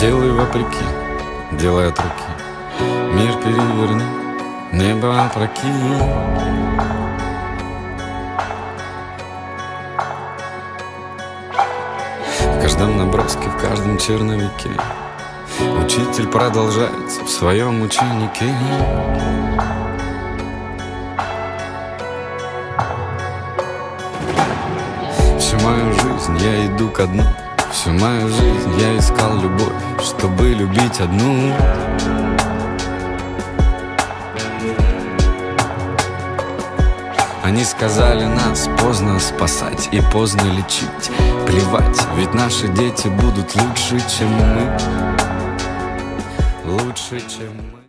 Делай вопреки, делай от руки. Мир переверни, небо опрокинь. В каждом наброске, в каждом черновике учитель продолжается в своем ученике. Всю мою жизнь я иду ко дну. Всю мою жизнь я искал любовь, чтобы любить одну. Они сказали, нас поздно спасать и поздно лечить. Плевать, ведь наши дети будут лучше, чем мы. Лучше, чем мы.